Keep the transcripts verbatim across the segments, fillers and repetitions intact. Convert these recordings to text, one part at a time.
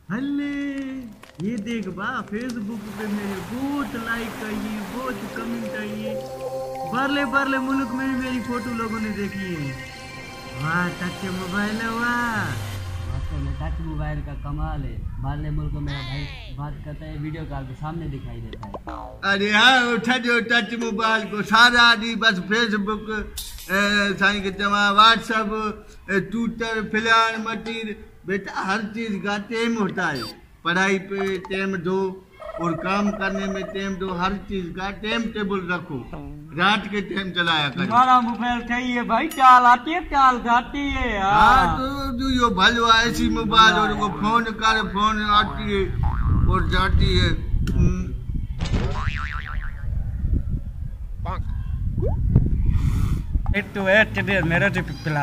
हल्ले ये देख बा फेसबुक पे मेरे बहुत लाइक आई बहुत कमेंट आई बरले बरले मुल्क में भी मेरी फोटो लोगों ने देखी है। वाह टच मोबाइल है वाह टच मोबाइल का कमाल है। बाहरले मुल्क में मेरा भाई बात करता है वीडियो कॉल के सामने दिखाई देता है। अरे हाँ उठा जो टच मोबाइल को सारा दी बस फेसबुक साईं के चवा व्हाट्सअप ट्विटर फिलहाल मटीर बेटा हर चीज का टाइम होता है। पढ़ाई पे टाइम दो और काम करने में टाइम दो। हर चीज का टाइम टेबल रखो। रात के टाइम चलाया करो। तुम्हारा मोबाइल चाहिए भाई चाल आती है चाल गाती है। हाँ तो जो यो भलो ऐसी मोबाइल और वो फोन कर फोन आती है और जाती है। तो है मेरे जो पिला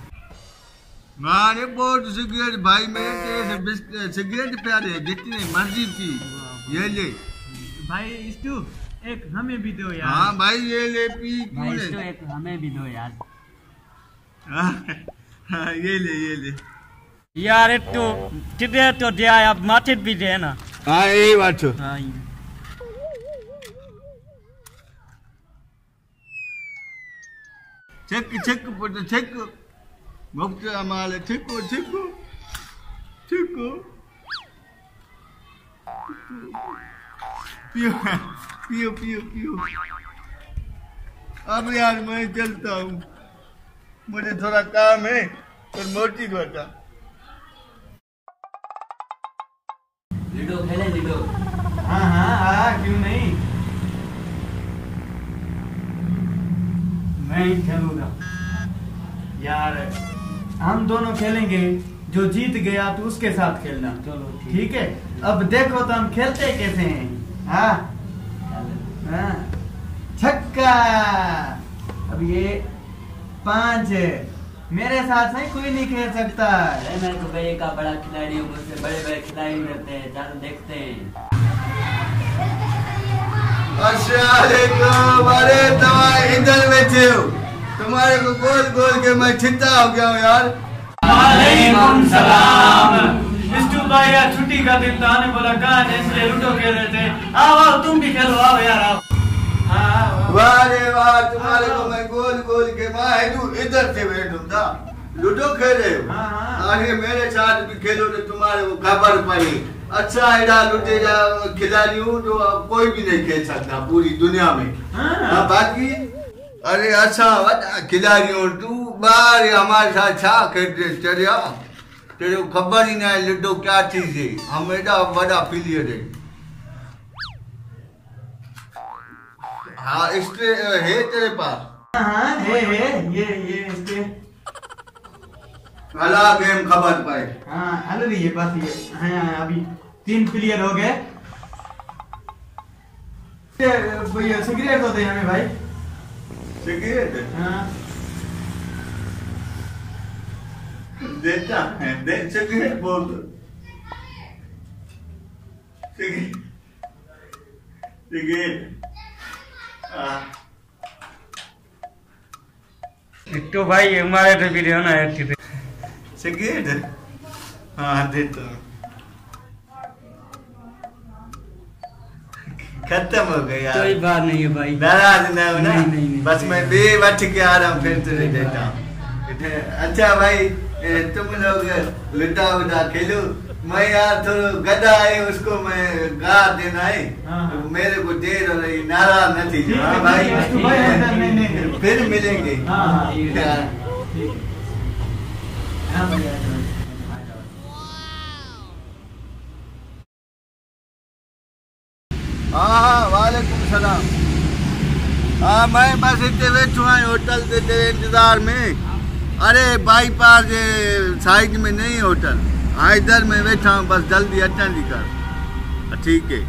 मारे बहुत सिगरेट भाई मेरे सिगरेट प्यारे जितनी मर्जी की ये ले भाई इस्टू एक हमें भी दो यार। हाँ भाई ये ले पी भाई इस्टू एक हमें भी दो यार। हाँ, हाँ ये ले ये ले यार एक तो किधर तो दिया आप माथे भी दे ना। हाँ यही बात हो। हाँ चेक चेक पुट चेक मुफ्त अमाल ठिको ठिको ठिको पियो पियो पियो पियो। अब यार मैं चलता हूँ मुझे थोड़ा काम है और मोटी घटा। लीडो खेले लीडो। हाँ हाँ हाँ क्यों नहीं मैं ही खेलूंगा यार। हम दोनों खेलेंगे जो जीत गया तो उसके साथ खेलना। चलो ठीक है। अब देखो तो हम खेलते कैसे हैं। हाँ हाँ छक्का। अब ये पांच है मेरे साथ नहीं कोई नहीं खेल सकता। मैं तो भाई का बड़ा खिलाड़ी हूँ मुझसे बड़े बड़े खिलाड़ी रहते हैं चलो देखते हैं। अस्सलामुअलैकुम। अरे दवाई इधर बैठे हो तुम्हारे को गोल गोल के मैं छिट्टा हो गया हूँ यार। वालेकुम सलाम। इस्टू भाई यार छुट्टी का दिन था ने बोला कहाँ है इसलिए लूडो खेल रहे थे। आओ आओ तुम भी खेलो आओ यार आओ। हाँ वाह रे वाह तुम्हारे को मैं गोल गोल के मैं इधर से बैठूं था लूडो खेल रहे हो। अरे मेरे साथ भी खेलो तो तुम्हारे को खबर पड़ी। अच्छा एडा लुटे जा खिलाड़ी हूँ जो कोई भी नहीं खेल सकता पूरी दुनिया में। हाँ बाकी अरे अच्छा खिलाड़ी हूँ तू बाहर हमारे साथ छा खेलते चलिया तेरे को खबर ही नहीं लूडो क्या चीज है। हम एडा बड़ा प्लेयर है। हाँ इसके है तेरे पास। हाँ है है ये ये इसके अलग गेम खबर पाए। हाँ अलग ये पास ये हाँ अभी तीन प्लेयर हो गए। भैया सिगरेट होते हैं हमें भाई। सिगरेट हाँ देता है दे सिगरेट बोल सिगरेट सिगरेट तो भाई हमारे तो भी देना है ठीक है। सिगरेट हाँ देता हूँ। खत्म हो गया कोई बात नहीं है भाई नाराज ना हो ना। नहीं, नहीं, नहीं, बस मैं बे बैठ के आ रहा हूँ फिर तुझे देता हूँ। अच्छा भाई तुम लोग लुटा उटा खेलो मैं यार थोड़ा गदा है उसको मैं गा देना है। हाँ। मेरे को देर हो रही नाराज न थी। हाँ भाई नहीं नहीं फिर मिलेंगे। हाँ हाँ हाँ वालेकुम सलाम। हाँ मैं बस इतने बैठा हूँ होटल के तेरे इंतजार में। अरे बाईपास साइड में नहीं होटल हाँ इधर मैं बैठा हूँ बस जल्दी अटेंड कर। ठीक है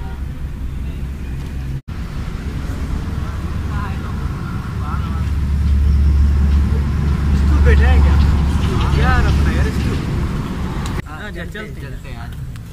बैठे हैं क्या क्या रखना यार इसको। चलते चलते यार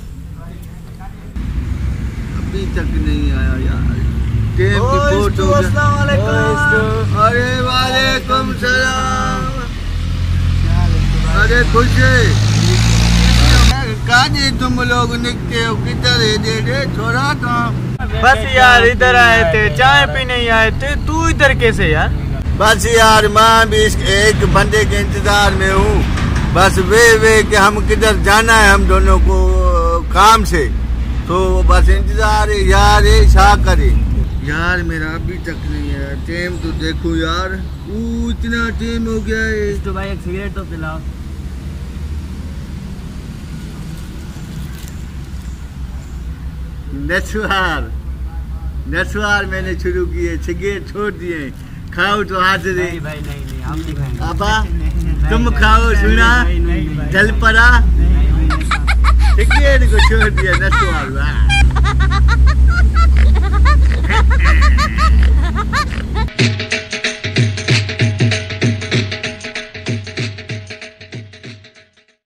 अभी तक नहीं आया यार। टेम की फोटो। अरे वालेकुम सलाम। अरे खुश है पता नहीं तुम लोग निकते हो किधर है दे दे छोड़ा तो। बस यार इधर आए थे, चाय पीने ही आए थे। तू इधर कैसे यार? बस यार मैं भी एक बंदे के इंतजार में हूँ। बस वे वे कि हम किधर जाना है हम दोनों को काम से, तो बस इंतजार है यार। ये शा करे यार, मेरा अभी तक नहीं है टाइम। तो देखो यार वो इतना टाइम हो गया है। तो भाई एक सिगरेट तो पिलाओ। नसवार नसवार मैंने शुरू किए, सिगरेट छोड़ दिए। खाओ तो हाथ दे। नहीं भाई नहीं नहीं हम नहीं खाएंगे। पापा तुम खाओ, सुना जल पड़ा सिगरेट को छोड़ दिया नसवार।